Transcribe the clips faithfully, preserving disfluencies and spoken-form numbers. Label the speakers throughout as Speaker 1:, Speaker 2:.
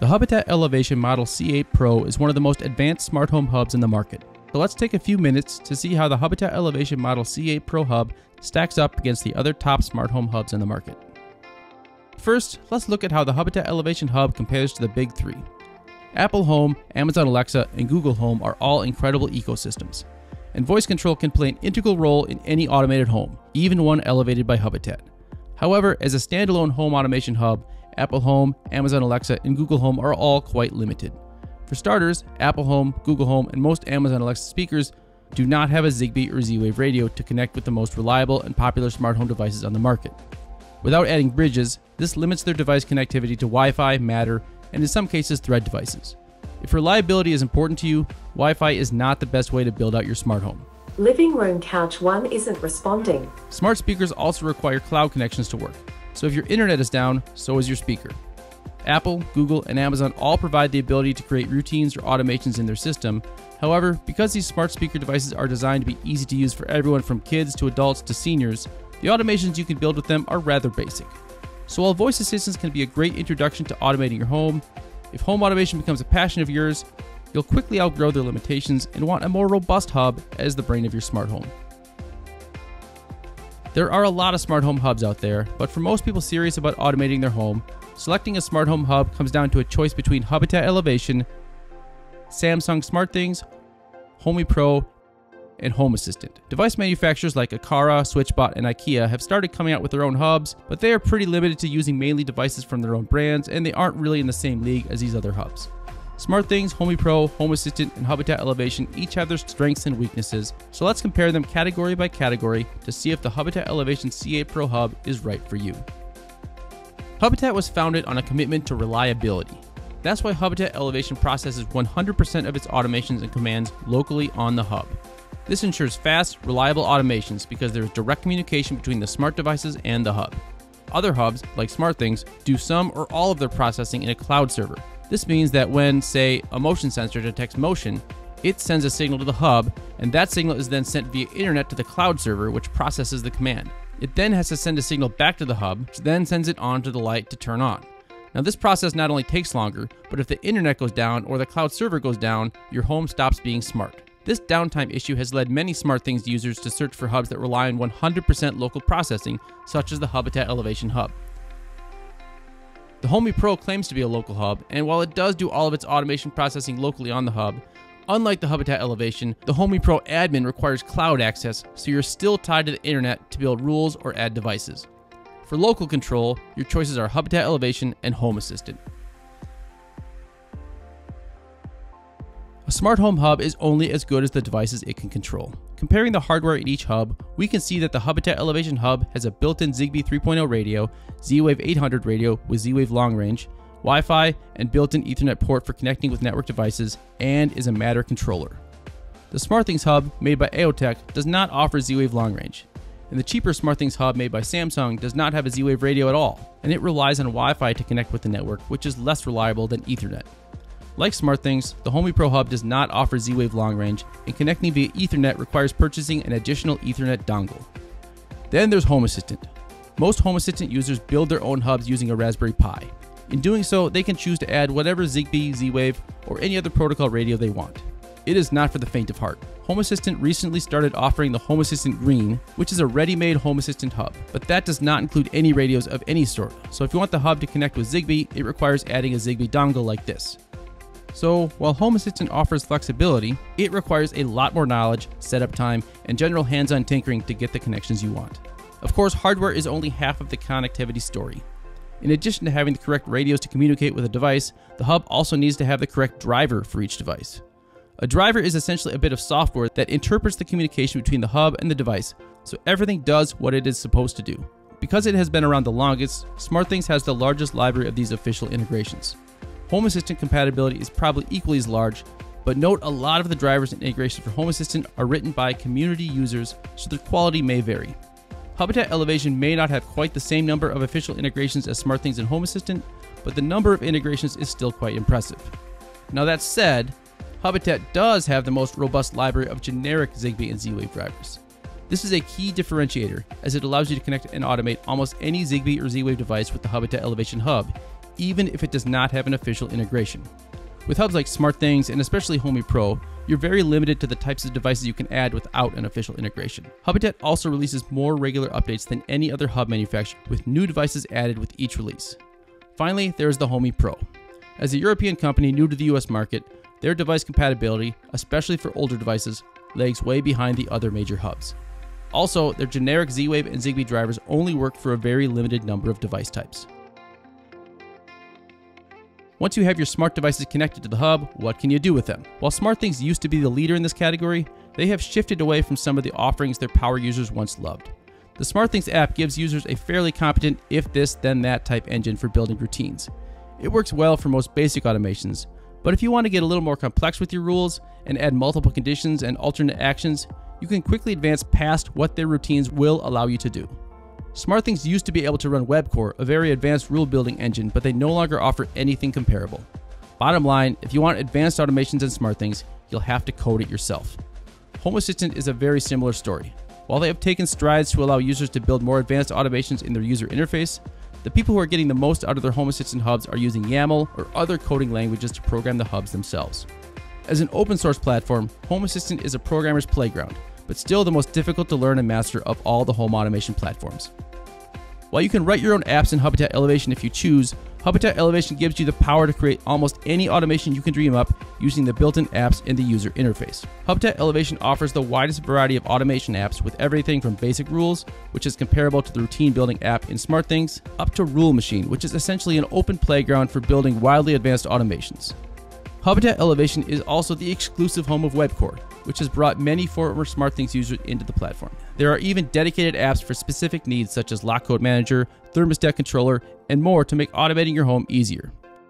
Speaker 1: The Hubitat Elevation Model C eight Pro is one of the most advanced smart home hubs in the market. So let's take a few minutes to see how the Hubitat Elevation Model C eight Pro hub stacks up against the other top smart home hubs in the market. First, let's look at how the Hubitat Elevation hub compares to the big three. Apple Home, Amazon Alexa, and Google Home are all incredible ecosystems, and voice control can play an integral role in any automated home, even one elevated by Hubitat. However, as a standalone home automation hub, Apple Home, Amazon Alexa, and Google Home are all quite limited. For starters, Apple Home, Google Home, and most Amazon Alexa speakers do not have a Zigbee or Z-Wave radio to connect with the most reliable and popular smart home devices on the market. Without adding bridges, this limits their device connectivity to Wi-Fi, Matter, and in some cases Thread devices. If reliability is important to you, Wi-Fi is not the best way to build out your smart home.
Speaker 2: Living room couch one isn't responding.
Speaker 1: Smart speakers also require cloud connections to work, so if your internet is down, so is your speaker. Apple, Google, and Amazon all provide the ability to create routines or automations in their system. However, because these smart speaker devices are designed to be easy to use for everyone from kids to adults to seniors, the automations you can build with them are rather basic. So while voice assistants can be a great introduction to automating your home, if home automation becomes a passion of yours, you'll quickly outgrow their limitations and want a more robust hub as the brain of your smart home. There are a lot of smart home hubs out there, but for most people serious about automating their home, selecting a smart home hub comes down to a choice between Hubitat Elevation, Samsung SmartThings, Homey Pro, and Home Assistant. Device manufacturers like Aqara, SwitchBot, and IKEA have started coming out with their own hubs, but they are pretty limited to using mainly devices from their own brands, and they aren't really in the same league as these other hubs. SmartThings, Homey Pro, Home Assistant, and Hubitat Elevation each have their strengths and weaknesses, so let's compare them category by category to see if the Hubitat Elevation C eight Pro hub is right for you. Hubitat was founded on a commitment to reliability. That's why Hubitat Elevation processes one hundred percent of its automations and commands locally on the hub. This ensures fast, reliable automations because there is direct communication between the smart devices and the hub. Other hubs, like SmartThings, do some or all of their processing in a cloud server. This means that when, say, a motion sensor detects motion, it sends a signal to the hub, and that signal is then sent via internet to the cloud server, which processes the command. It then has to send a signal back to the hub, which then sends it on to the light to turn on. Now this process not only takes longer, but if the internet goes down or the cloud server goes down, your home stops being smart. This downtime issue has led many SmartThings users to search for hubs that rely on one hundred percent local processing, such as the Hubitat Elevation hub. The Homey Pro claims to be a local hub, and while it does do all of its automation processing locally on the hub, unlike the Hubitat Elevation, the Homey Pro admin requires cloud access, so you're still tied to the internet to build rules or add devices. For local control, your choices are Hubitat Elevation and Home Assistant. A smart home hub is only as good as the devices it can control. Comparing the hardware in each hub, we can see that the Hubitat Elevation hub has a built-in Zigbee three point oh radio, Z-Wave eight hundred radio with Z-Wave long range, Wi-Fi, and built-in Ethernet port for connecting with network devices, and is a Matter controller. The SmartThings hub, made by Aeotech, does not offer Z-Wave long range, and the cheaper SmartThings hub made by Samsung does not have a Z-Wave radio at all, and it relies on Wi-Fi to connect with the network, which is less reliable than Ethernet. Like SmartThings, the Homey Pro hub does not offer Z-Wave long range, and connecting via Ethernet requires purchasing an additional Ethernet dongle. Then there's Home Assistant. Most Home Assistant users build their own hubs using a Raspberry Pi. In doing so, they can choose to add whatever Zigbee, Z-Wave, or any other protocol radio they want. It is not for the faint of heart. Home Assistant recently started offering the Home Assistant Green, which is a ready-made Home Assistant hub, but that does not include any radios of any sort. So if you want the hub to connect with Zigbee, it requires adding a Zigbee dongle like this. So, while Home Assistant offers flexibility, it requires a lot more knowledge, setup time, and general hands-on tinkering to get the connections you want. Of course, hardware is only half of the connectivity story. In addition to having the correct radios to communicate with a device, the hub also needs to have the correct driver for each device. A driver is essentially a bit of software that interprets the communication between the hub and the device, so everything does what it is supposed to do. Because it has been around the longest, SmartThings has the largest library of these official integrations. Home Assistant compatibility is probably equally as large, but note a lot of the drivers and integrations for Home Assistant are written by community users, so their quality may vary. Hubitat Elevation may not have quite the same number of official integrations as SmartThings and Home Assistant, but the number of integrations is still quite impressive. Now that said, Hubitat does have the most robust library of generic Zigbee and Z-Wave drivers. This is a key differentiator, as it allows you to connect and automate almost any Zigbee or Z-Wave device with the Hubitat Elevation hub, even if it does not have an official integration. With hubs like SmartThings and especially Homey Pro, you're very limited to the types of devices you can add without an official integration. Hubitat also releases more regular updates than any other hub manufacturer, with new devices added with each release. Finally, there is the Homey Pro. As a European company new to the U S market, their device compatibility, especially for older devices, lags way behind the other major hubs. Also, their generic Z-Wave and Zigbee drivers only work for a very limited number of device types. Once you have your smart devices connected to the hub, what can you do with them? While SmartThings used to be the leader in this category, they have shifted away from some of the offerings their power users once loved. The SmartThings app gives users a fairly competent if this then that type engine for building routines. It works well for most basic automations, but if you want to get a little more complex with your rules and add multiple conditions and alternate actions, you can quickly advance past what their routines will allow you to do. SmartThings used to be able to run WebCore, a very advanced rule building engine, but they no longer offer anything comparable. Bottom line, if you want advanced automations in SmartThings, you'll have to code it yourself. Home Assistant is a very similar story. While they have taken strides to allow users to build more advanced automations in their user interface, the people who are getting the most out of their Home Assistant hubs are using YAML or other coding languages to program the hubs themselves. As an open source platform, Home Assistant is a programmer's playground, but still the most difficult to learn and master of all the home automation platforms. While you can write your own apps in Hubitat Elevation if you choose, Hubitat Elevation gives you the power to create almost any automation you can dream up using the built-in apps in the user interface. Hubitat Elevation offers the widest variety of automation apps with everything from basic rules, which is comparable to the routine building app in SmartThings, up to Rule Machine, which is essentially an open playground for building wildly advanced automations. Hubitat Elevation is also the exclusive home of WebCore, which has brought many former SmartThings users into the platform. There are even dedicated apps for specific needs such as Lock Code Manager, Thermostat Controller, and more to make automating your home easier.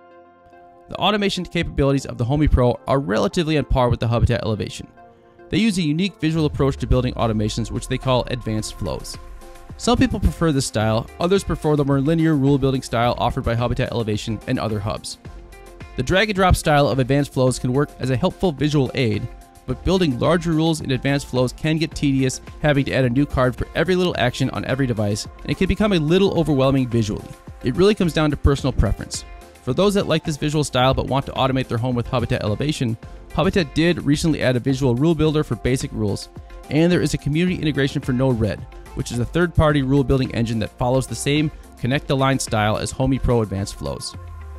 Speaker 1: The automation capabilities of the Homey Pro are relatively on par with the Hubitat Elevation. They use a unique visual approach to building automations which they call advanced flows. Some people prefer this style, others prefer the more linear rule building style offered by Hubitat Elevation and other hubs. The drag and drop style of advanced flows can work as a helpful visual aid, but building larger rules in advanced flows can get tedious, having to add a new card for every little action on every device, and it can become a little overwhelming visually. It really comes down to personal preference. For those that like this visual style but want to automate their home with Hubitat Elevation, Hubitat did recently add a visual rule builder for basic rules, and there is a community integration for Node-RED, which is a third-party rule building engine that follows the same connect-the-line style as Homey Pro Advanced Flows.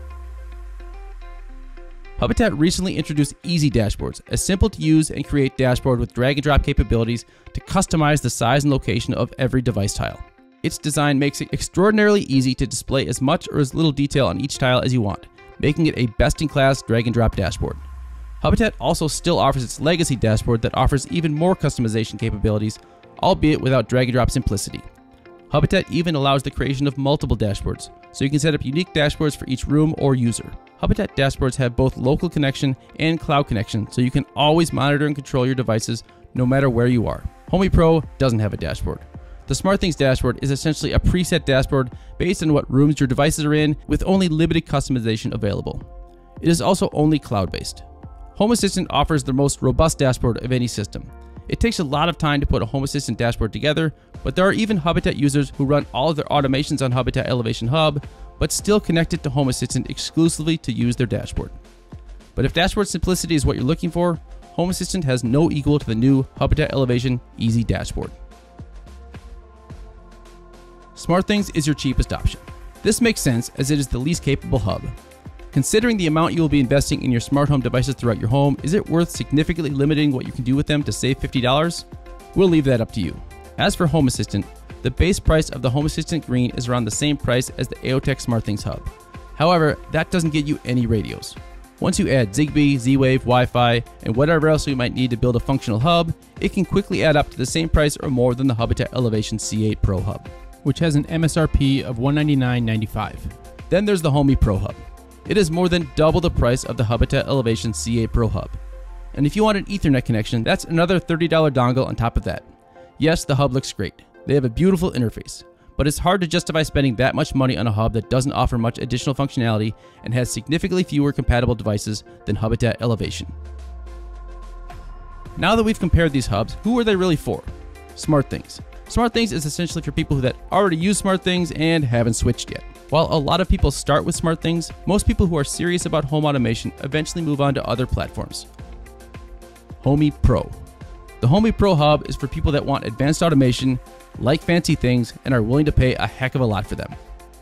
Speaker 1: Hubitat recently introduced Easy Dashboards, a simple to use and create dashboard with drag and drop capabilities to customize the size and location of every device tile. Its design makes it extraordinarily easy to display as much or as little detail on each tile as you want, making it a best-in-class drag and drop dashboard. Hubitat also still offers its legacy dashboard that offers even more customization capabilities, albeit without drag and drop simplicity. Hubitat even allows the creation of multiple dashboards, so you can set up unique dashboards for each room or user. Hubitat dashboards have both local connection and cloud connection, so you can always monitor and control your devices no matter where you are. Homey Pro doesn't have a dashboard. The SmartThings dashboard is essentially a preset dashboard based on what rooms your devices are in, with only limited customization available. It is also only cloud-based. Home Assistant offers the most robust dashboard of any system. It takes a lot of time to put a Home Assistant dashboard together, but there are even Hubitat users who run all of their automations on Hubitat Elevation Hub, but still connect it to Home Assistant exclusively to use their dashboard. But if dashboard simplicity is what you're looking for, Home Assistant has no equal to the new Hubitat Elevation Easy Dashboard. SmartThings is your cheapest option. This makes sense as it is the least capable hub. Considering the amount you will be investing in your smart home devices throughout your home, is it worth significantly limiting what you can do with them to save fifty dollars? We'll leave that up to you. As for Home Assistant, the base price of the Home Assistant Green is around the same price as the Aeotech SmartThings Hub. However, that doesn't get you any radios. Once you add Zigbee, Z-Wave, Wi-Fi, and whatever else you might need to build a functional hub, it can quickly add up to the same price or more than the Hubitat Elevation C eight Pro Hub, which has an M S R P of one hundred ninety-nine ninety-five. Then there's the Homey Pro Hub. It is more than double the price of the Hubitat Elevation C eight Pro Hub. And if you want an Ethernet connection, that's another thirty dollar dongle on top of that. Yes, the hub looks great. They have a beautiful interface, but it's hard to justify spending that much money on a hub that doesn't offer much additional functionality and has significantly fewer compatible devices than Hubitat Elevation. Now that we've compared these hubs, who are they really for? SmartThings. SmartThings is essentially for people that already use SmartThings and haven't switched yet. While a lot of people start with SmartThings, most people who are serious about home automation eventually move on to other platforms. Homey Pro. The Homey Pro Hub is for people that want advanced automation, like fancy things, and are willing to pay a heck of a lot for them.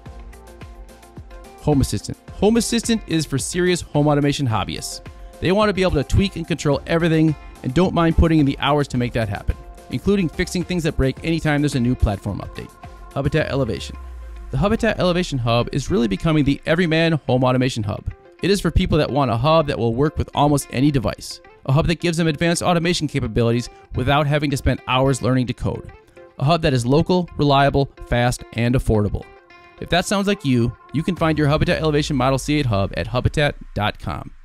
Speaker 1: Home Assistant. Home Assistant is for serious home automation hobbyists. They want to be able to tweak and control everything and don't mind putting in the hours to make that happen, including fixing things that break anytime there's a new platform update. Hubitat Elevation. The Hubitat Elevation Hub is really becoming the everyman home automation hub. It is for people that want a hub that will work with almost any device. A hub that gives them advanced automation capabilities without having to spend hours learning to code. A hub that is local, reliable, fast, and affordable. If that sounds like you, you can find your Hubitat Elevation Model C eight hub at hubitat dot com.